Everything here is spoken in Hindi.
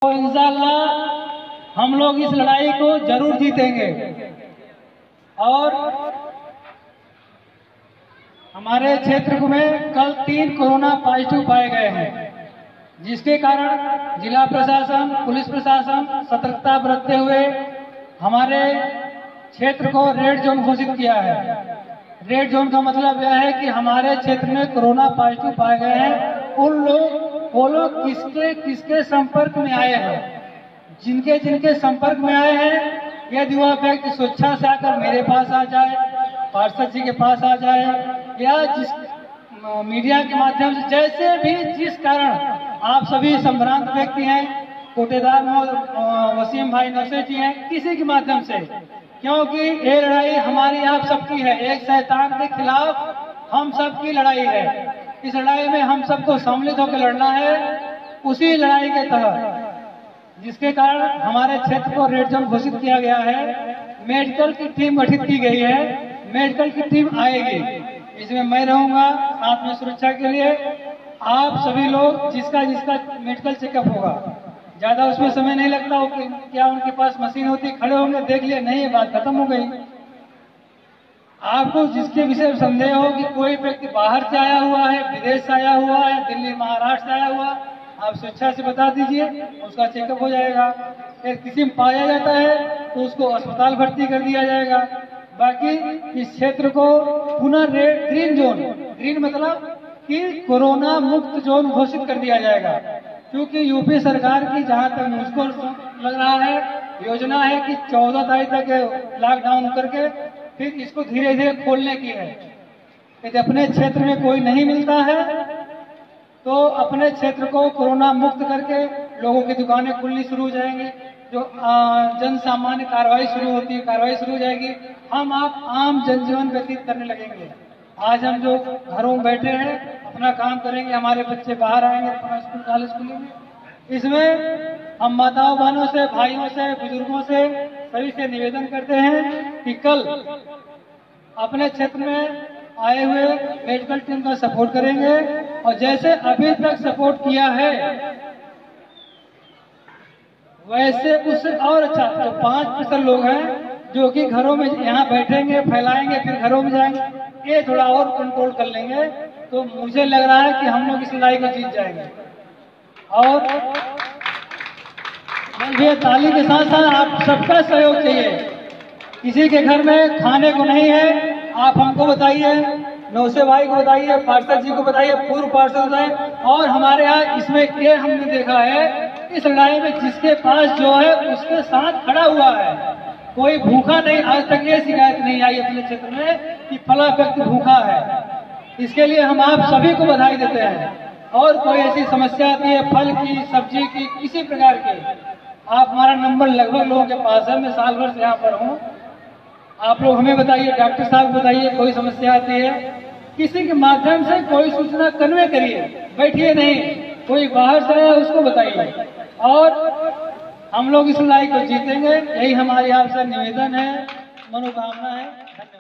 तो इंशाअल्लाह हम लोग इस लड़ाई को जरूर जीतेंगे। और हमारे क्षेत्र में कल 3 कोरोना पॉजिटिव पाए गए हैं, जिसके कारण जिला प्रशासन, पुलिस प्रशासन सतर्कता बरतते हुए हमारे क्षेत्र को रेड जोन घोषित किया है। रेड जोन का मतलब यह है कि हमारे क्षेत्र में कोरोना पॉजिटिव पाए गए हैं वो लोग किसके किसके संपर्क में आए हैं, जिनके संपर्क में आए हैं, यदि वह व्यक्ति स्वेच्छा से आकर मेरे पास आ जाए, पार्षद जी के पास आ जाए, या जिस मीडिया के माध्यम से, जैसे भी जिस कारण आप सभी संभ्रांत व्यक्ति हैं, कोटेदार वसीम भाई नौसे जी हैं, किसी के माध्यम से, क्योंकि ये लड़ाई हमारी आप सबकी है, एक शैतान के खिलाफ हम सबकी लड़ाई है। इस लड़ाई में हम सबको सम्मिलित होकर लड़ना है, उसी लड़ाई के तहत जिसके कारण हमारे क्षेत्र को रेड जोन घोषित किया गया है। मेडिकल की टीम गठित की गई है, मेडिकल की टीम आएगी, इसमें मैं रहूंगा साथ में सुरक्षा के लिए। आप सभी लोग जिसका मेडिकल चेकअप होगा, ज्यादा उसमें समय नहीं लगता हो, क्या उनके पास मशीन होती, खड़े होंगे देख लिए, नहीं, बात खत्म हो गई। आपको जिसके विषय में संदेह हो कि कोई व्यक्ति बाहर से आया हुआ है, विदेश से आया हुआ है, दिल्ली महाराष्ट्र से आया हुआ, आप स्वेच्छा से बता दीजिए, उसका चेकअप हो जाएगा। फिर किसी में पाया जाता है तो उसको अस्पताल भर्ती कर दिया जाएगा। बाकी इस क्षेत्र को पुनः ग्रीन जोन, ग्रीन मतलब कि कोरोना मुक्त जोन घोषित कर दिया जाएगा, क्योंकि यूपी सरकार की जहां तक मुझको लग रहा है योजना है कि 14 तारीख तक लॉकडाउन करके फिर इसको धीरे धीरे खोलने की है। यदि अपने क्षेत्र में कोई नहीं मिलता है तो अपने क्षेत्र को कोरोना मुक्त करके लोगों की दुकानें खुलनी शुरू हो जाएंगी, जो जन सामान्य कार्रवाई शुरू होती है, कार्रवाई शुरू हो जाएगी, हम आप आम जनजीवन व्यतीत करने लगेंगे। आज हम जो घरों में बैठे हैं अपना काम करेंगे, हमारे बच्चे बाहर आएंगे अपना स्कूल कॉलेज खुलेंगे। इसमें हम माताओं बहनों से, भाइयों से, बुजुर्गों से, सभी से निवेदन करते हैं कि कल अपने क्षेत्र में आए हुए मेडिकल टीम का सपोर्ट करेंगे, और जैसे अभी तक सपोर्ट किया है वैसे उससे और अच्छा। तो 5% लोग हैं जो कि घरों में यहाँ बैठेंगे, फैलाएंगे, फिर घरों में जाएंगे, ये थोड़ा और कंट्रोल कर लेंगे तो मुझे लग रहा है कि हम लोग इस लड़ाई को जीत जाएंगे। और ये ताली के साथ साथ आप सबका सहयोग चाहिए। किसी के घर में खाने को नहीं है, आप हमको बताइए, नौसे भाई को बताइए, पार्षद जी को बताइए, पूर्व पार्षद बताइए। और हमारे यहाँ इसमें ये हमने देखा है, इस लड़ाई में जिसके पास जो है उसके साथ खड़ा हुआ है, कोई भूखा नहीं। आज तक ये शिकायत नहीं आई अपने क्षेत्र में कि फला व्यक्ति भूखा है। इसके लिए हम आप सभी को बधाई देते हैं। और कोई ऐसी समस्या आती है फल की, सब्जी की, किसी प्रकार की, आप हमारा नंबर लगभग लोगों के पास है, मैं साल भर से यहाँ पर हूँ, आप लोग हमें बताइए, डॉक्टर साहब बताइए, कोई समस्या आती है, किसी के माध्यम से कोई सूचना कन्वे करिए, बैठिए नहीं, कोई बाहर से आया उसको बताइए, और हम लोग इस लड़ाई को जीतेंगे। यही हमारी आपसे निवेदन है, मनोकामना है।